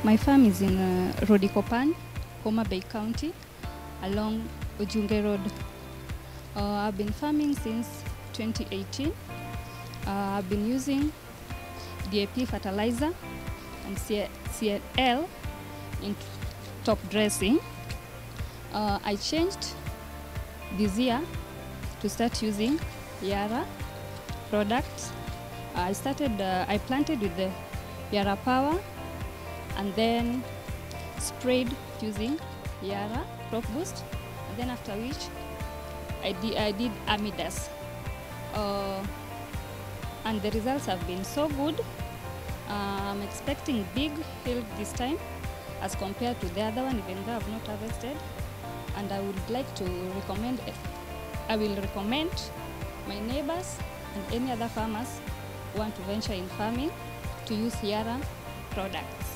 My farm is in Rodikopan, Homa Bay County, along Ojunge Road. I've been farming since 2018. I've been using DAP fertilizer and CNL in top dressing. I changed this year to start using Yara products. I planted with the Yara Power and then sprayed using Yara Crop Boost, and then after which I did Amidas. And the results have been so good. I'm expecting big yield this time as compared to the other one, even though I've not harvested. And I would like to recommend my neighbors and any other farmers who want to venture in farming to use Yara products.